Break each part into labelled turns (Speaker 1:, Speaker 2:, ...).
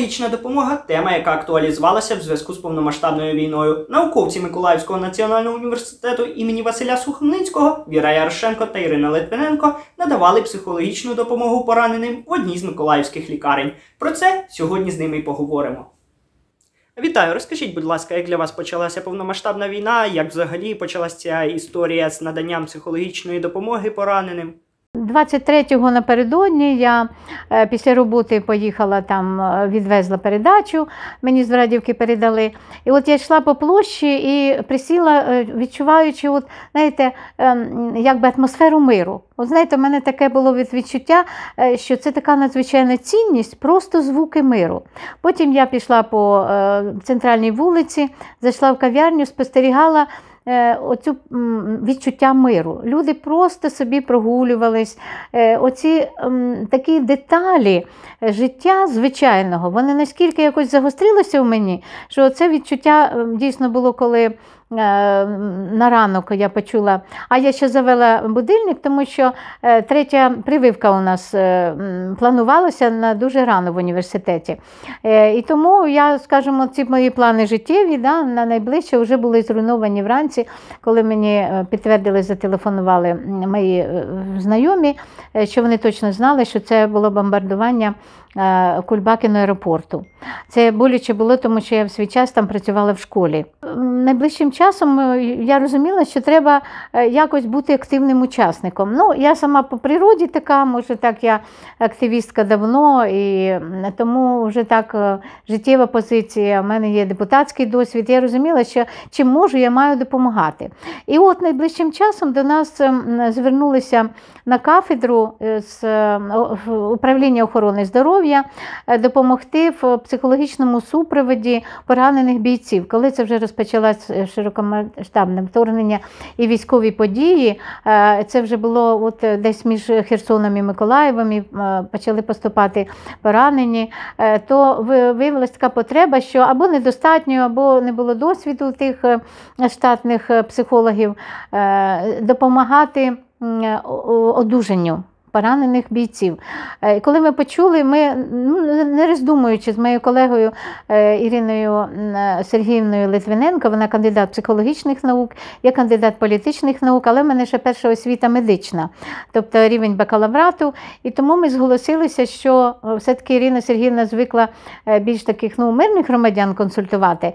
Speaker 1: Психологічна допомога – тема, яка актуалізувалася в зв'язку з повномасштабною війною. Науковці Миколаївського національного університету імені Василя Сухомлинського Віра Ярошенко та Ірина Литвиненко надавали психологічну допомогу пораненим в одній з миколаївських лікарень. Про це сьогодні з ними й поговоримо. Вітаю! Розкажіть, будь ласка, як для вас почалася повномасштабна війна, як взагалі почалася ця історія з наданням психологічної допомоги пораненим?
Speaker 2: 23-го напередодні я після роботи поїхала там, відвезла передачу, мені з Врадівки передали. І от я йшла по площі і присіла, відчуваючи, от, знаєте, якби атмосферу миру. От, знаєте, у мене таке було відчуття, що це така надзвичайна цінність, просто звуки миру. Потім я пішла по центральній вулиці, зайшла в кав'ярню, спостерігала оцю відчуття миру. Люди просто собі прогулювались. Оці такі деталі життя звичайного, вони наскільки якось загострилися в мені, що це відчуття дійсно було, коли на ранок я почула, а я ще завела будильник, тому що третя прививка у нас планувалася на дуже рано в університеті. І тому я, скажімо, ці мої плани життєві на найближче вже були зруйновані вранці, коли мені підтвердили, зателефонували мої знайомі, що вони точно знали, що це було бомбардування Кульбакіного аеропорту. Це боляче було, тому що я в свій час там працювала в школі. Найближчим часом я розуміла, що треба якось бути активним учасником. Ну, я сама по природі така, може так, я активістка давно, і тому вже так життєва позиція, в мене є депутатський досвід, я розуміла, що чим можу, я маю допомагати. І от найближчим часом до нас звернулися на кафедру з управління охорони здоров'я допомогти в психологічному супроводі поранених бійців. Коли це вже розпочалося широкомасштабне вторгнення і військові події, це вже було от десь між Херсоном і Миколаєвом, і почали поступати поранені, то виявилася така потреба, що або недостатньо, або не було досвіду тих штатних психологів допомагати одужанню поранених бійців. Коли ми почули, ми, не роздумуючи, з моєю колегою Іриною Сергіївною Литвиненко, вона кандидат психологічних наук, я кандидат політичних наук, але в мене ще перша освіта медична, тобто рівень бакалаврату, і тому ми зголосилися, що все-таки Ірина Сергіївна звикла більш таких мирних громадян консультувати,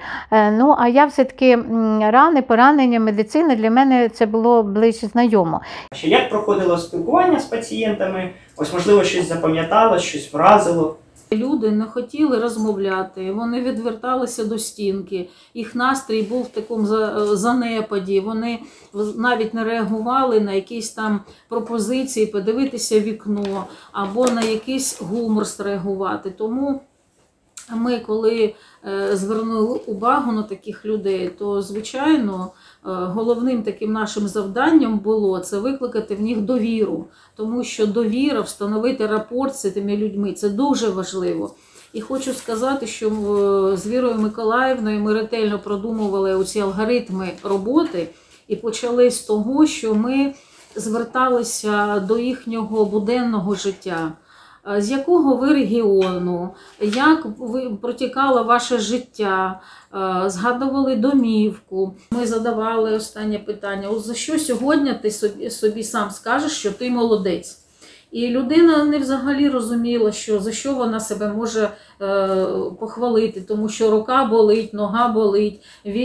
Speaker 2: а я все-таки рани, поранення, медицина, для мене це було ближче знайомо.
Speaker 1: Як проходило спілкування з пацієнтами? Ось, можливо, щось запам'ятало, щось вразило?
Speaker 3: Люди не хотіли розмовляти, вони відверталися до стінки, їх настрій був в такому занепаді, вони навіть не реагували на якісь там пропозиції, подивитися в вікно, або на якийсь гумор зреагувати. Тому ми, коли звернули увагу на таких людей, то, звичайно, головним таким нашим завданням було це викликати в них довіру. Тому що довіра, встановити рапорт з цими людьми – це дуже важливо. І хочу сказати, що з Вірою Миколаївною ми ретельно продумували оці алгоритми роботи і почали з того, що ми зверталися до їхнього буденного життя. З якого ви регіону, як протікало ваше життя, згадували домівку. Ми задавали останнє питання, за що сьогодні ти собі сам скажеш, що ти молодець. І людина не взагалі розуміла, що за що вона себе може похвалити, тому що рука болить, нога болить,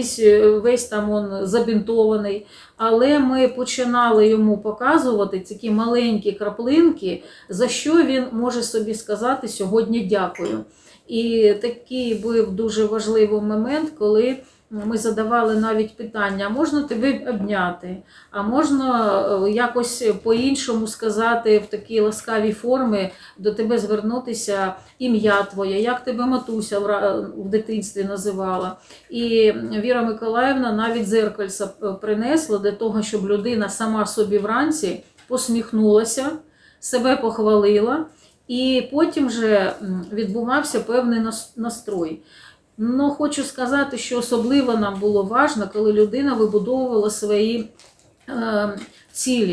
Speaker 3: весь там он забінтований. Але ми починали йому показувати такі маленькі краплинки, за що він може собі сказати сьогодні дякую. І такий був дуже важливий момент, коли ми задавали навіть питання, а можна тебе обняти, а можна якось по-іншому сказати в такій ласкавій формі, до тебе звернутися ім'я твоє, як тебе матуся в дитинстві називала. І Віра Миколаївна навіть дзеркальце принесла для того, щоб людина сама собі вранці посміхнулася, себе похвалила, і потім вже відбувався певний настрой. Ну, хочу сказати, що особливо нам було важливо, коли людина вибудовувала свої цілі.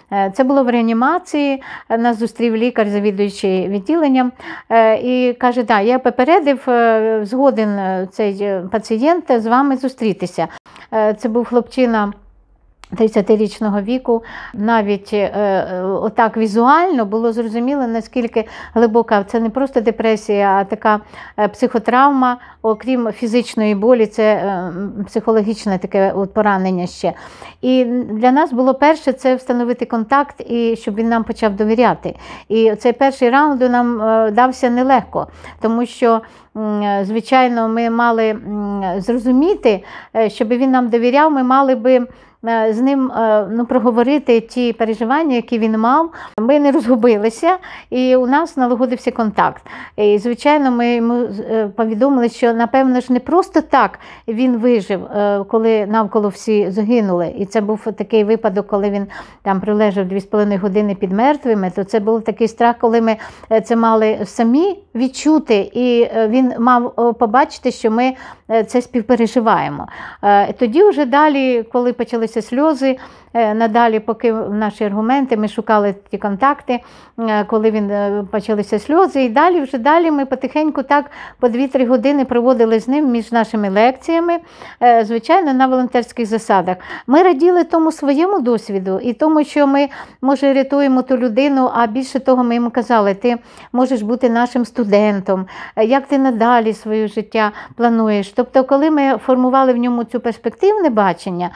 Speaker 2: Це було в реанімації, нас зустрів лікар, завідуючий відділенням, і каже, да, я попередив, згоден цей пацієнт з вами зустрітися. Це був хлопчина 30-річного віку. Навіть отак візуально було зрозуміло, наскільки глибока. Це не просто депресія, а така психотравма, окрім фізичної болі, це психологічне таке поранення ще. І для нас було перше це встановити контакт, і щоб він нам почав довіряти. І цей перший раунд нам дався нелегко, тому що звичайно, ми мали зрозуміти, щоб він нам довіряв, ми мали би з ним проговорити ті переживання, які він мав. Ми не розгубилися, і у нас налагодився контакт. І, звичайно, ми йому повідомили, що, напевно ж, не просто так він вижив, коли навколо всі загинули. І це був такий випадок, коли він там пролежав 2,5 години під мертвими, то це був такий страх, коли ми це мали самі відчути, і він мав побачити, що ми це співпереживаємо. Тоді вже далі, коли почалися сльози, надалі, поки наші аргументи, ми шукали ті контакти, коли він почалися сльози, і далі ми потихеньку так по 2-3 години проводили з ним між нашими лекціями, звичайно, на волонтерських засадах. Ми раділи тому своєму досвіду і тому, що ми, може, рятуємо ту людину, а більше того, ми йому казали, ти можеш бути нашим студентом, як ти надалі своє життя плануєш. Тобто, коли ми формували в ньому цю перспективне бачення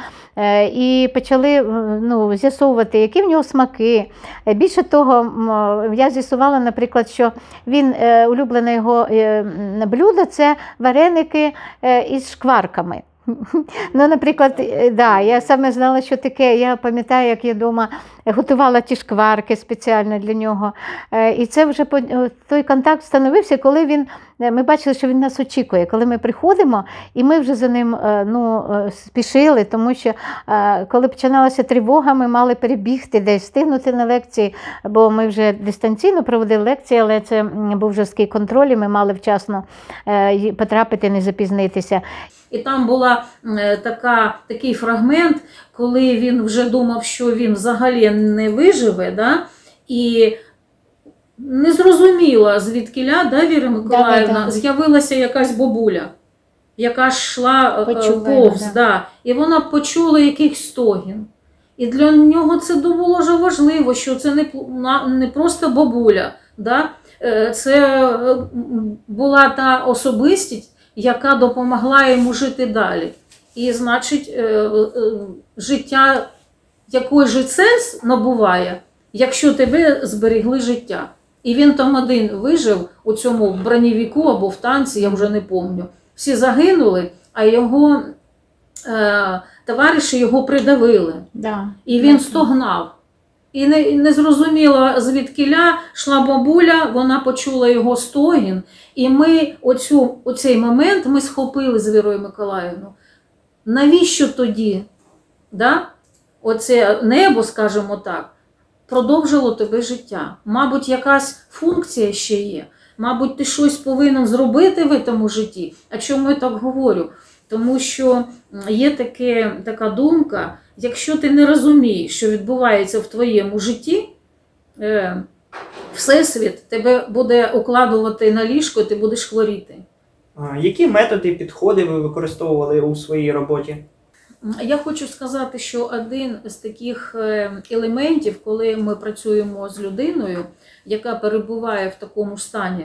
Speaker 2: і почали з'ясовувати, які в нього смаки. Більше того, я з'ясувала, наприклад, що він, улюблене його блюдо – це вареники із шкварками. Ну, наприклад, да, я саме знала, що таке. Я пам'ятаю, як я вдома готувала ті шкварки спеціально для нього. І це вже той контакт встановився, коли ми бачили, що він нас очікує. Коли ми приходимо, і ми вже за ним спішили, тому що коли починалася тривога, ми мали перебігти десь, встигнути на лекції, бо ми вже дистанційно проводили лекції, але це був жорсткий контроль, і ми мали вчасно потрапити, не запізнитися.
Speaker 3: І там була такий фрагмент, коли він вже думав, що він взагалі не виживе, да? І незрозуміло, звідкіля, да, Віра Миколаївна, з'явилася якась бабуля, яка йшла повз, да? І вона почула якийсь стогін. І для нього це було дуже важливо, що це не просто бабуля, да? Це була та особистість, яка допомогла йому жити далі. І, значить, життя, який же сенс набуває, якщо тебе зберегли життя. І він там один вижив у цьому бронєвіку або в танці, я вже не пам'ятаю. Всі загинули, а його товариші його придавили. Да. І він стогнав. І не зрозуміло, звідкіля йшла бабуля, вона почула його стогін. І ми оцей момент ми схопили з Вірою Миколаївною. Навіщо тоді, да, оце небо, скажімо так, продовжило тебе життя? Мабуть, якась функція ще є. Мабуть, ти щось повинен зробити в цьому житті. А чому я так говорю? Тому що є така думка, якщо ти не розумієш, що відбувається в твоєму житті, Всесвіт тебе буде укладувати на ліжко, і ти будеш хворіти.
Speaker 1: Які методи, підходи ви використовували у своїй роботі?
Speaker 3: Я хочу сказати, що один з таких елементів, коли ми працюємо з людиною, яка перебуває в такому стані,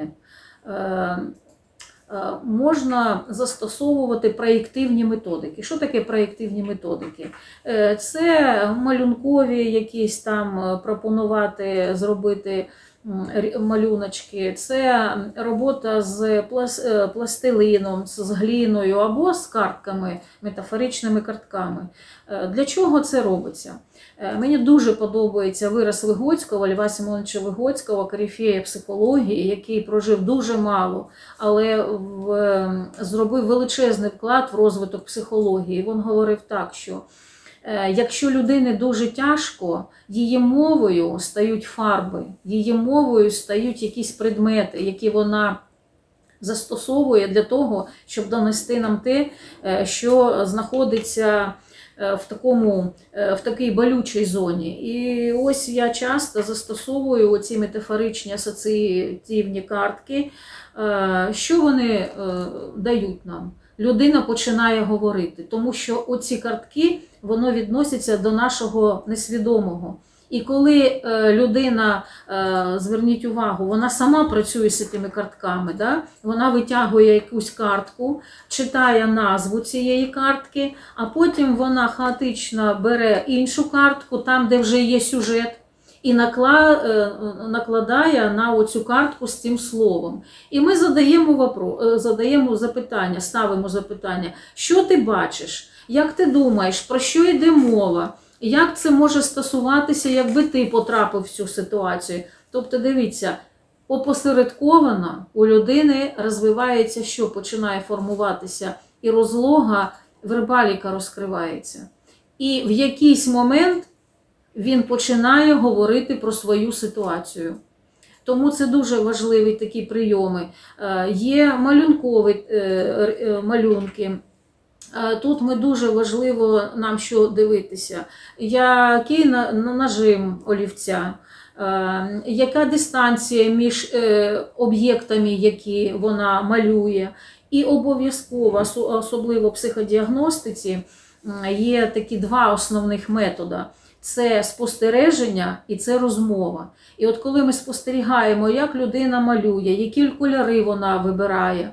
Speaker 3: можна застосовувати проєктивні методики. Що таке проєктивні методики? Це малюнкові якісь там пропонувати, зробити малюночки, це робота з пластилином, з гліною або з картками, метафоричними картками. Для чого це робиться? Мені дуже подобається вираз Вигоцького, Льва Симоновича Вигоцького, корифея психології, який прожив дуже мало, але зробив величезний вклад в розвиток психології. Він говорив так, що якщо людині дуже тяжко, її мовою стають фарби, її мовою стають якісь предмети, які вона застосовує для того, щоб донести нам те, що знаходиться в такій болючій зоні. І ось я часто застосовую оці метафоричні асоціативні картки. Що вони дають нам? Людина починає говорити, тому що оці картки, воно відноситься до нашого несвідомого. І коли людина, зверніть увагу, вона сама працює з цими картками, да? Вона витягує якусь картку, читає назву цієї картки, а потім вона хаотично бере іншу картку, там, де вже є сюжет, і накладає на оцю картку з цим словом. І ми задаємо запитання, ставимо запитання, що ти бачиш, як ти думаєш, про що йде мова, як це може стосуватися, якби ти потрапив в цю ситуацію. Тобто, дивіться, опосередковано у людини розвивається, що починає формуватися і розлога, вербаліка розкривається. І в якийсь момент він починає говорити про свою ситуацію. Тому це дуже важливі такі прийоми. Є малюнкові малюнки. Тут ми дуже важливо нам що дивитися. Який нажим олівця, яка дистанція між об'єктами, які вона малює. І обов'язково, особливо в психодіагностиці, є такі два основних методи. Це спостереження і це розмова. І от коли ми спостерігаємо, як людина малює, які кольори вона вибирає,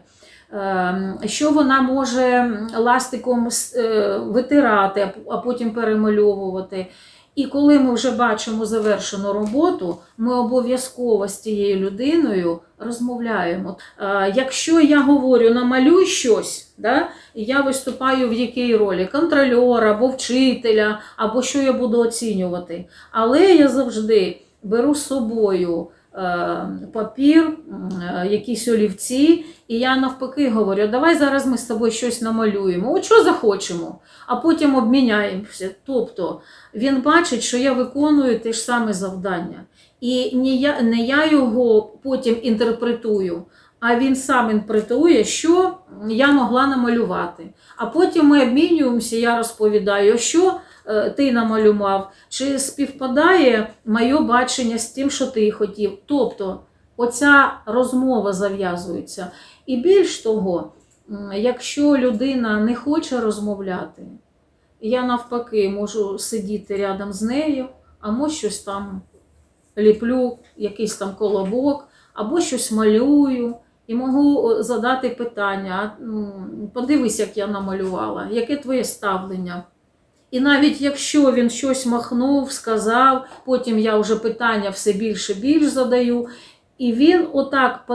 Speaker 3: що вона може ластиком витирати, а потім перемальовувати. І коли ми вже бачимо завершену роботу, ми обов'язково з цією людиною розмовляємо. Якщо я говорю «намалюй щось», да, я виступаю в якій ролі? Контрольора, або вчителя, або що я буду оцінювати. Але я завжди беру з собою папір, якісь олівці, і я навпаки говорю, давай зараз ми з тобою щось намалюємо, от що захочемо, а потім обміняємося. Тобто він бачить, що я виконую те ж саме завдання. І не я його потім інтерпретую, а він сам інтерпретує, що я могла намалювати. А потім ми обмінюємося, я розповідаю, що ти намалював, чи співпадає моє бачення з тим, що ти хотів. Тобто оця розмова зав'язується. І більш того, якщо людина не хоче розмовляти, я навпаки можу сидіти рядом з нею, або щось там ліплю, якийсь там колобок, або щось малюю. І можу задати питання, подивись, як я намалювала, яке твоє ставлення? І навіть якщо він щось махнув, сказав, потім я вже питання все більше задаю, і він отак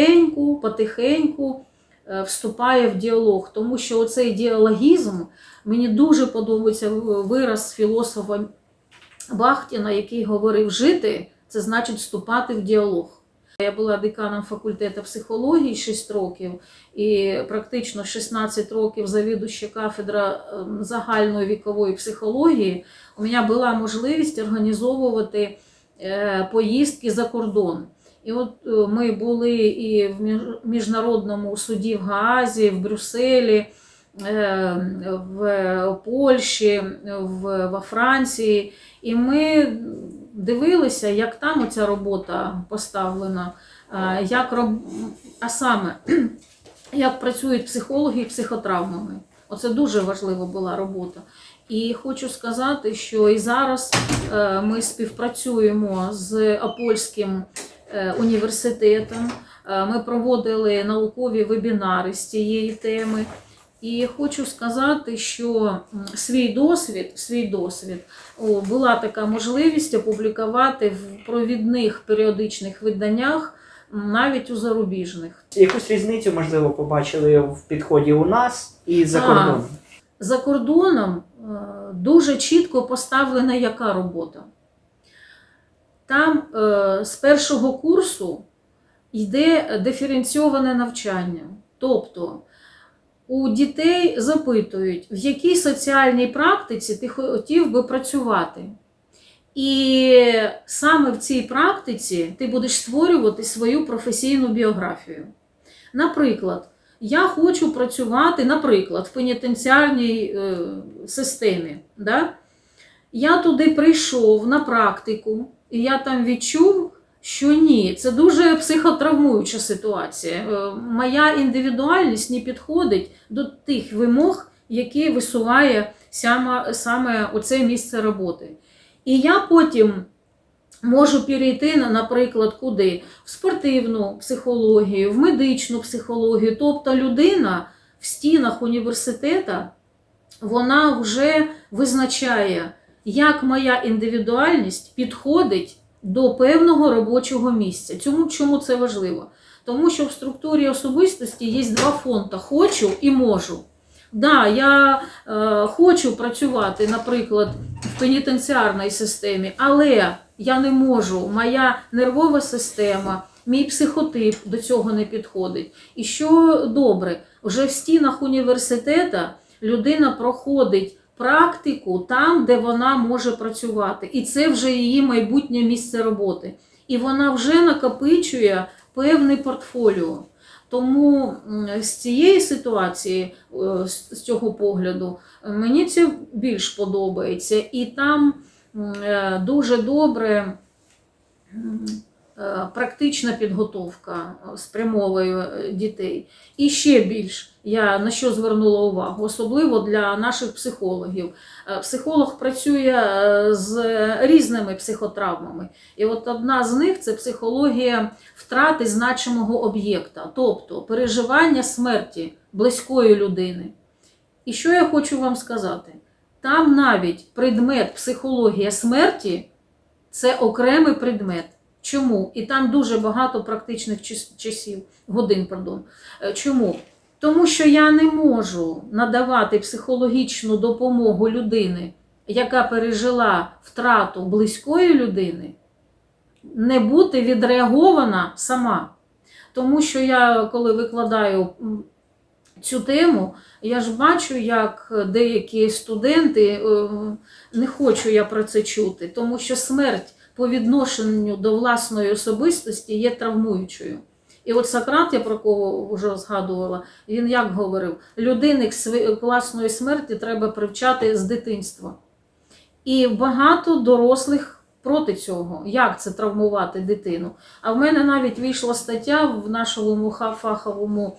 Speaker 3: потихеньку вступає в діалог. Тому що оцей діалогізм, мені дуже подобається вираз філософа Бахтіна, який говорив, жити – це значить вступати в діалог. Я була деканом факультету психології 6 років і практично 16 років завідуюча кафедра загальної вікової психології. У мене була можливість організовувати поїздки за кордон. І от ми були і в Міжнародному суді в Гаазі, в Брюсселі, в Польщі, во Франції. І ми дивилися, як там оця робота поставлена, а саме, як працюють психологи і психотравмами. Оце дуже важлива була робота. І хочу сказати, що і зараз ми співпрацюємо з Опольським університетом, ми проводили наукові вебінари з цієї теми. І хочу сказати, що свій досвід, була така можливість опублікувати в провідних періодичних виданнях, навіть у зарубіжних.
Speaker 1: Якусь різницю, можливо, побачили в підході у нас і за кордоном?
Speaker 3: За кордоном дуже чітко поставлена яка робота. Там з першого курсу йде диференційоване навчання. Тобто у дітей запитують, в якій соціальній практиці ти хотів би працювати. І саме в цій практиці ти будеш створювати свою професійну біографію. Наприклад, я хочу працювати, наприклад, в пенітенціарній системі. Да? Я туди прийшов на практику, і я там відчув, що ні, це дуже психотравмуюча ситуація. Моя індивідуальність не підходить до тих вимог, які висуває саме оце місце роботи. І я потім можу перейти, наприклад, куди? В спортивну психологію, в медичну психологію. Тобто людина в стінах університету, вона вже визначає, як моя індивідуальність підходить до певного робочого місця. Чому це важливо? Тому що в структурі особистості є два фонди – хочу і можу. Да, я хочу працювати, наприклад, в пенітенціарній системі, але я не можу, моя нервова система, мій психотип до цього не підходить. І що добре, вже в стінах університету людина проходить практику там, де вона може працювати. І це вже її майбутнє місце роботи. І вона вже накопичує певне портфоліо. Тому з цієї ситуації, з цього погляду, мені це більш подобається. І там дуже добре практична підготовка спрямовує дітей. І ще більш, я на що звернула увагу, особливо для наших психологів. Психолог працює з різними психотравмами. І от одна з них – це психологія втрати значимого об'єкта, тобто переживання смерті близької людини. І що я хочу вам сказати? Там навіть предмет психологія смерті – це окремий предмет. Чому? І там дуже багато практичних годин. Чому? Тому що я не можу надавати психологічну допомогу людини, яка пережила втрату близької людини, не бути відреагована сама. Тому що я, коли викладаю цю тему, я ж бачу, як деякі студенти, не хочу я про це чути, тому що смерть по відношенню до власної особистості є травмуючою. І от Сократ, я про кого вже згадувала, він як говорив, людини к власної смерті треба привчати з дитинства. І багато дорослих проти цього, як це травмувати дитину. А в мене навіть вийшла стаття в нашому фаховому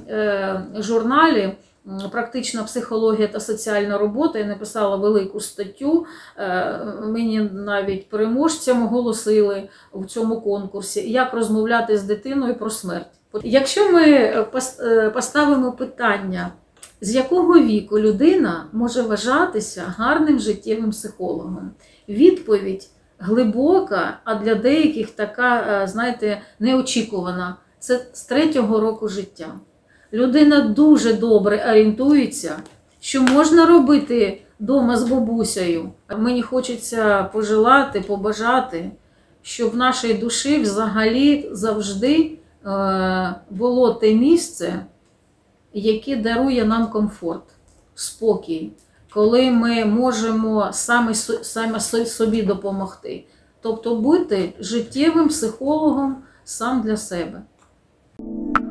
Speaker 3: журналі «Практична психологія та соціальна робота». Я написала велику статтю, мені навіть переможцям оголосили в цьому конкурсі, як розмовляти з дитиною про смерть. Якщо ми поставимо питання, з якого віку людина може вважатися гарним життєвим психологом, відповідь глибока, а для деяких така, знаєте, неочікувана. Це з 3-го року життя. Людина дуже добре орієнтується, що можна робити вдома з бабусею. Мені хочеться побажати, щоб в нашій душі взагалі завжди було те місце, яке дарує нам комфорт, спокій, коли ми можемо самі собі допомогти. Тобто бути життєвим психологом сам для себе.